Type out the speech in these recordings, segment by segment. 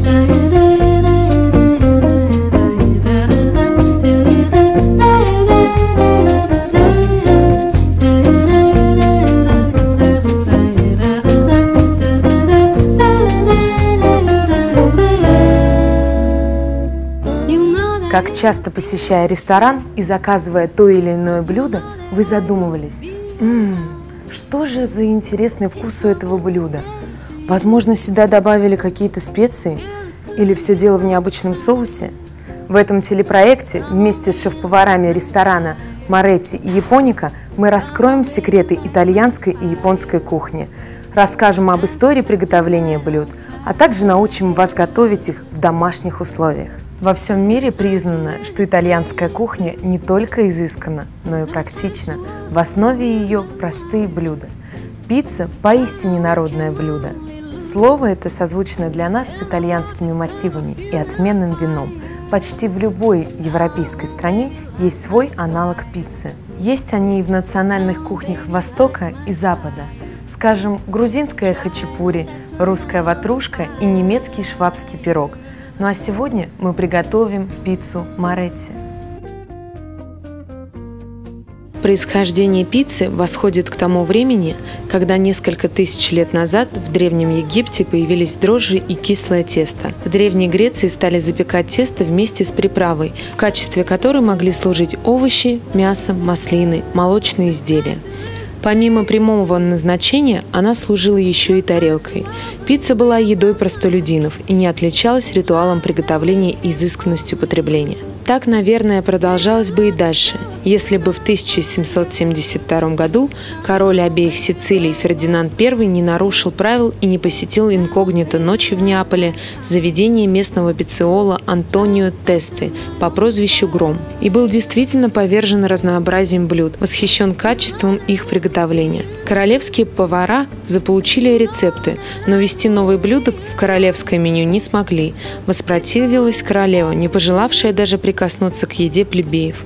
Как часто, посещая ресторан и заказывая то или иное блюдо, вы задумывались, что же за интересный вкус у этого блюда? Возможно, сюда добавили какие-то специи? Или все дело в необычном соусе? В этом телепроекте вместе с шеф-поварами ресторана Моретти и Японика мы раскроем секреты итальянской и японской кухни, расскажем об истории приготовления блюд, а также научим вас готовить их в домашних условиях. Во всем мире признано, что итальянская кухня не только изысканна, но и практична. В основе ее простые блюда. Пицца – поистине народное блюдо. Слово это созвучно для нас с итальянскими мотивами и отменным вином. Почти в любой европейской стране есть свой аналог пиццы. Есть они и в национальных кухнях Востока и Запада. Скажем, грузинская хачапури, русская ватрушка и немецкий швабский пирог. Ну а сегодня мы приготовим пиццу Моретти. Происхождение пиццы восходит к тому времени, когда несколько тысяч лет назад в Древнем Египте появились дрожжи и кислое тесто. В Древней Греции стали запекать тесто вместе с приправой, в качестве которой могли служить овощи, мясо, маслины, молочные изделия. Помимо прямого назначения, она служила еще и тарелкой. Пицца была едой простолюдинов и не отличалась ритуалом приготовления и изысканностью потребления. Так, наверное, продолжалось бы и дальше, если бы в 1772 году король обеих Сицилий Фердинанд I не нарушил правил и не посетил инкогнито ночью в Неаполе заведение местного пицциола Антонио Тесты по прозвищу Гром и был действительно повержен разнообразием блюд, восхищен качеством их приготовления. Королевские повара заполучили рецепты, но ввести новые блюда в королевское меню не смогли. Воспротивилась королева, не пожелавшая даже прикоснуться к еде плебеев.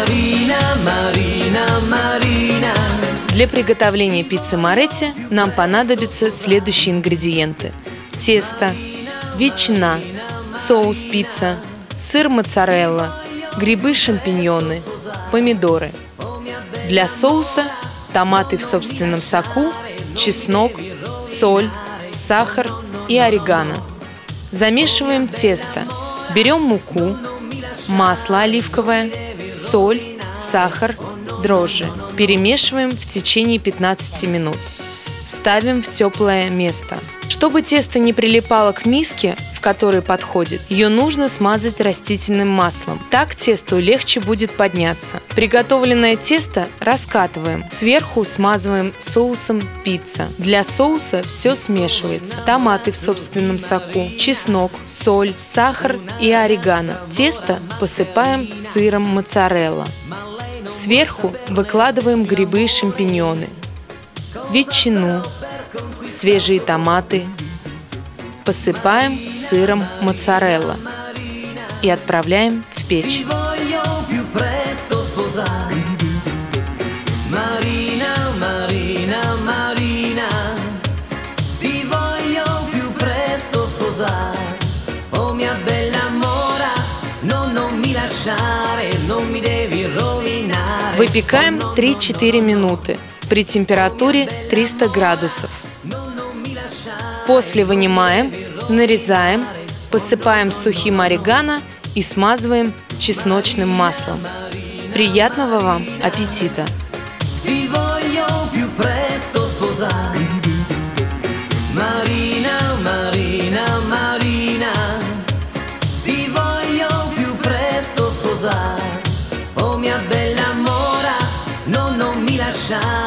Для приготовления пиццы Моретти нам понадобятся следующие ингредиенты: тесто, ветчина, соус пицца, сыр моцарелла, грибы-шампиньоны, помидоры. Для соуса томаты в собственном соку, чеснок, соль, сахар и орегано. Замешиваем тесто. Берем муку, масло оливковое, соль, сахар, дрожжи. Перемешиваем в течение 15 минут. Ставим в теплое место. Чтобы тесто не прилипало к миске, в которой подходит, ее нужно смазать растительным маслом. Так тесту легче будет подняться. Приготовленное тесто раскатываем. Сверху смазываем соусом пицца. Для соуса все смешивается. Томаты в собственном соку, чеснок, соль, сахар и орегано. Тесто посыпаем сыром моцарелла. Сверху выкладываем грибы и шампиньоны, ветчину, свежие томаты, посыпаем сыром моцарелла и отправляем в печь. Выпекаем 3-4 минуты при температуре 300 градусов. После вынимаем, нарезаем, посыпаем сухим орегано и смазываем чесночным маслом. Приятного вам аппетита! Oh mia bella mora, no, non mi lasciare.